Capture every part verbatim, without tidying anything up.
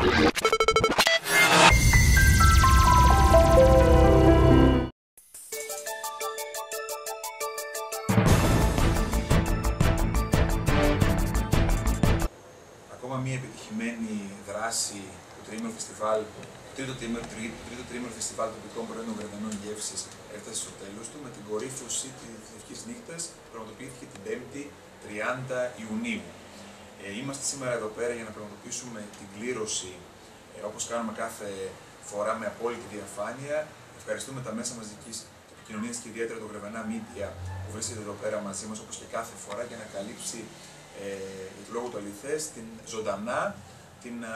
Ακόμα μία επιτυχημένη δράση του τριήμερου φεστιβάλ, το τρίτο τριήμερο, τρίτο τριήμερο φεστιβάλ τοπικών προϊόντων Γρεβενών Γεύσης έφτασε στο τέλος του με την κορύφωση της Λευκής Νύχτας που πραγματοποιήθηκε την πέμπτη τριάντα Ιουνίου. Ε, είμαστε σήμερα εδώ πέρα για να πραγματοποιήσουμε την κλήρωση ε, όπως κάνουμε κάθε φορά με απόλυτη διαφάνεια. Ευχαριστούμε τα μέσα μαζικής επικοινωνίας και ιδιαίτερα το Γρεβενά Media που βρίσκεται εδώ πέρα μαζί μας όπως και κάθε φορά για να καλύψει ε, για το λόγο του αληθές, την ζωντανά την, α,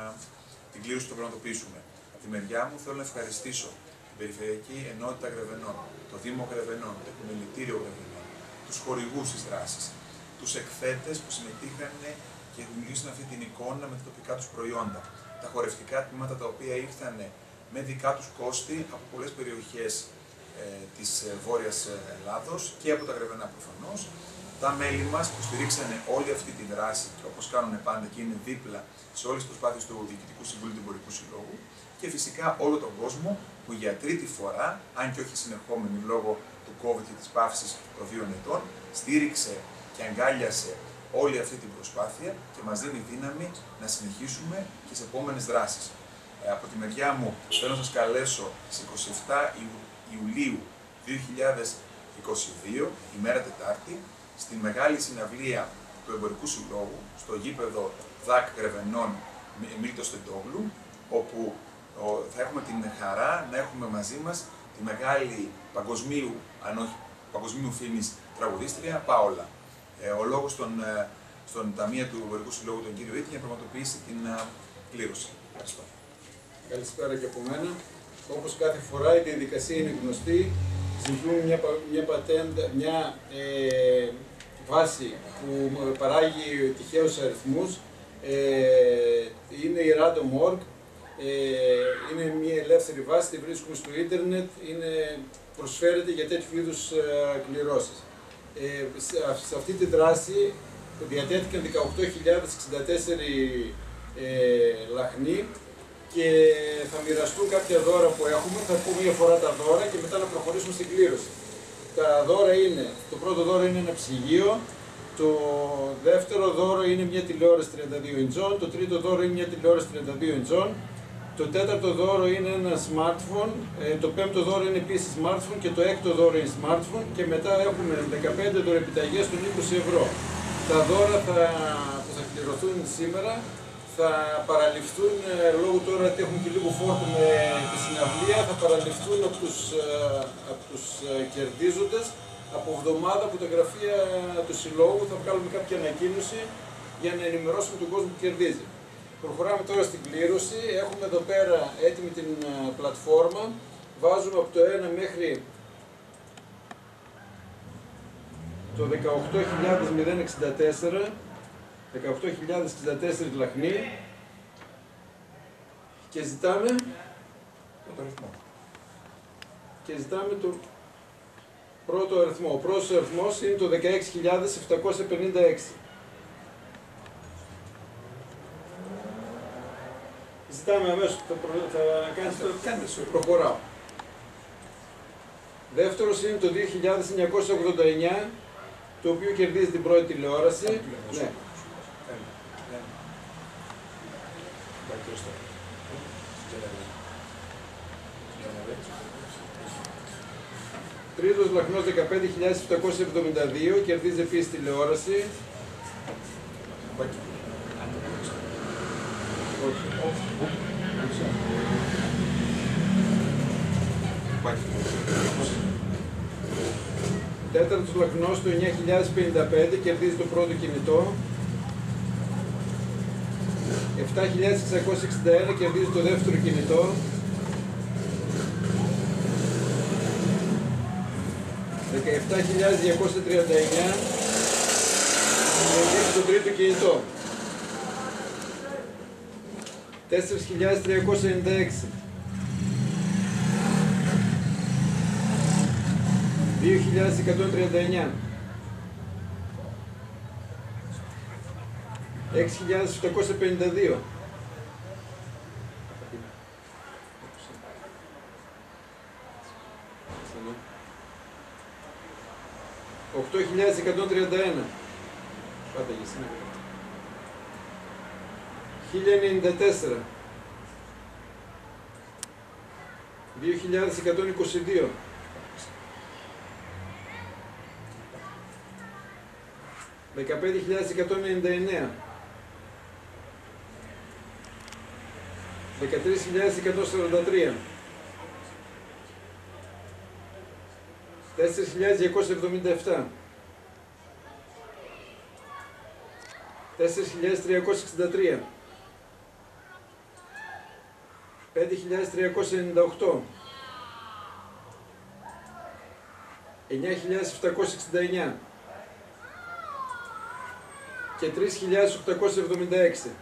την κλήρωση που θα πραγματοποιήσουμε. Από τη μεριά μου θέλω να ευχαριστήσω την Περιφερειακή Ενότητα Γρεβενών, το Δήμο Γρεβενών, το Επιμελητήριο Γρεβενών, τους χορηγούς της δράσης, τους εκθέτες που συμμετείχαν και δημιουργήσαν αυτή την εικόνα με τα τοπικά τους προϊόντα, τα χορευτικά τμήματα τα οποία ήρθαν με δικά τους κόστη από πολλές περιοχές ε, της Βόρειας Ελλάδος και από τα Γρεβενά προφανώς. Τα μέλη μας που στηρίξανε όλη αυτή τη δράση και όπως κάνουν πάντα και είναι δίπλα σε όλες τις προσπάθειες του Διοικητικού Συμβουλίου του Εμπορικού Συλλόγου και φυσικά όλο τον κόσμο που για τρίτη φορά, αν και όχι συνεχόμενη λόγω του COVID και της παύσης των δύο ετών, στήριξε και αγκάλιασε όλη αυτή την προσπάθεια και μας δίνει δύναμη να συνεχίσουμε και σε επόμενες δράσεις. Ε, από τη μεριά μου θέλω να σας καλέσω στις είκοσι επτά Ιουλίου δύο χιλιάδες είκοσι δύο, ημέρα Τετάρτη, στη μεγάλη συναυλία του Εμπορικού Συλλόγου, στο γήπεδο ΔΑΚ Γρεβενών Μίλτος Τεντόγλου, όπου ο, θα έχουμε την χαρά να έχουμε μαζί μας τη μεγάλη παγκοσμίου, αν όχι παγκοσμίου φήμης τραγουδίστρια, Πάολα. Ε, ο λόγος στον, στον ταμεία του Εμπορικού Συλλόγου, τον κύριο Ίτη, για να πραγματοποιήσει την uh, κλήρωση. Ευχαριστώ. Καλησπέρα και από μένα. Όπως κάθε φορά η διαδικασία είναι γνωστή. Ζητούμε μια, μια πατέντα, μια ε, βάση που παράγει τυχαίους αριθμούς. Ε, είναι η Random punto org. Ε, είναι μια ελεύθερη βάση, τη βρίσκουμε στο ίντερνετ, είναι, προσφέρεται για τέτοιου είδους ε, κληρώσεις. Ε, σε, σε αυτή τη δράση διατέθηκαν δεκαοκτώ χιλιάδες εξήντα τέσσερα ε, λαχνοί και θα μοιραστούν κάποια δώρα που έχουμε, θα πούμε μια φορά τα δώρα και μετά να προχωρήσουμε στην κλήρωση. Τα δώρα είναι, το πρώτο δώρο είναι ένα ψυγείο, το δεύτερο δώρο είναι μια τηλεόραση τριάντα δύο ιντσών, το τρίτο δώρο είναι μια τηλεόραση τριάντα δύο ιντσών, το τέταρτο δώρο είναι ένα smartphone, το πέμπτο δώρο είναι επίσης smartphone και το έκτο δώρο είναι smartphone και μετά έχουμε δεκαπέντε δωρεπιταγές των είκοσι ευρώ. Τα δώρα θα, που θα κληρωθούν σήμερα θα παραληφθούν, λόγω τώρα ότι έχουν και λίγο φόρτο με τη συναυλία, θα παραληφθούν από τους, από τους κερδίζοντες από εβδομάδα από τα γραφεία του Συλλόγου. Θα βγάλουμε κάποια ανακοίνωση για να ενημερώσουμε τον κόσμο που κερδίζει. Προχωράμε τώρα στην κλήρωση. Έχουμε εδώ πέρα έτοιμη την πλατφόρμα. Βάζουμε από το ένα μέχρι το δεκαοκτώ χιλιάδες εξήντα τέσσερα. δεκαοκτώ χιλιάδες εξήντα τέσσερα λαχνοί και ζητάμε το αριθμό. και ζητάμε το πρώτο αριθμό. Ο πρώτος αριθμός είναι το δεκαέξι χιλιάδες επτακόσια πενήντα έξι. Ζητάμε αμέσως, θα, προ... θα κάνεις το... Κάνεις, προχωράω. Δεύτερος είναι το δύο χιλιάδες εννιακόσια ογδόντα εννιά, το οποίο κερδίζει την πρώτη τηλεόραση. Ναι. Τρίτος λαχνός δεκαπέντε χιλιάδες επτακόσια εβδομήντα δύο, κερδίζει επίσης τηλεόραση. Τέταρτος λαχνός το εννιά χιλιάδες πενήντα πέντε, κερδίζει το πρώτο κινητό. επτά χιλιάδες εξακόσια εξήντα ένα, κερδίζει το δεύτερο κινητό. δεκαεπτά χιλιάδες διακόσια τριάντα εννιά, κερδίζει το τρίτο κινητό. τέσσερις χιλιάδες τριακόσια ενενήντα έξι, δύο χιλιάδες εκατόν τριάντα εννιά, έξι χιλιάδες επτακόσια πενήντα δύο, οκτώ χιλιάδες εκατόν τριάντα ένα. Πάτε για σήμερα. χίλια ενενήντα τέσσερα. δύο χιλιάδες εκατόν είκοσι δύο. δεκαπέντε χιλιάδες εκατόν ενενήντα εννέα. δεκατρείς χιλιάδες εκατόν σαράντα τρία. τέσσερις χιλιάδες διακόσια εβδομήντα επτά. τέσσερις χιλιάδες τριακόσια εξήντα τρία. πέντε χιλιάδες τριακόσια ενενήντα οκτώ. εννιά χιλιάδες επτακόσια εξήντα εννιά και τρεις χιλιάδες οκτακόσια εβδομήντα έξι.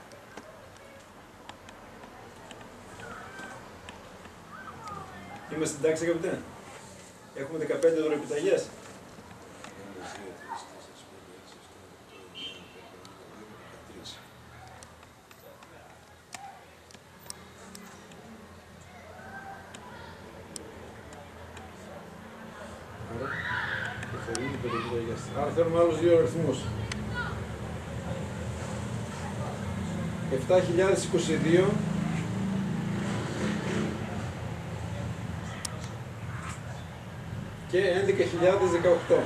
Είμαστε στην τάξη, αγαπητέ. Έχουμε δεκαπέντε δωρεπιταγές. Άρα θέλουμε άλλους δύο αριθμούς. επτά χιλιάδες είκοσι δύο και έντεκα χιλιάδες δεκαοκτώ.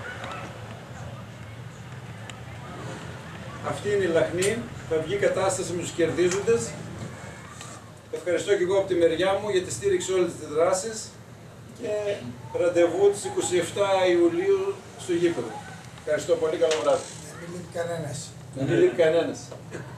Αυτή είναι η λαχνή. Θα βγει κατάσταση με τους κερδίζοντες. Ευχαριστώ και εγώ από τη μεριά μου για τη στήριξη όλες τις δράσεις και ραντεβού τις είκοσι επτά Ιουλίου στο γήπεδο. Ευχαριστώ πολύ, καλό βράδυ. Να μην λείπει κανένας. Να μην λείπει κανένας.